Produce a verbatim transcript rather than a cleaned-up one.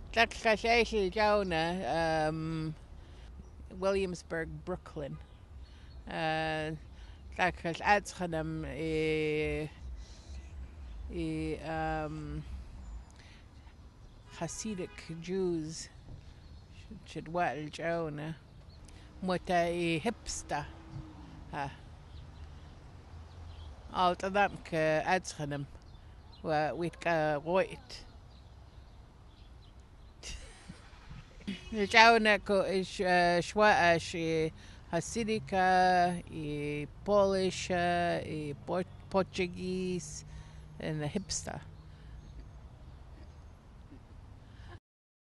Tlaxcaxaxi Jonah, um, Williamsburg, Brooklyn. Uh, Tlaxcax Atzhanam, eh, eh, um, Hasidic Jews, Chidwell Jonah, Muta eh, hipster. Ha. Alt Adamk Atzhanam, Witka Roit. Jonah ko is Shwa she Hasidica, eh, Polish, eh, Portuguese, and a hipster.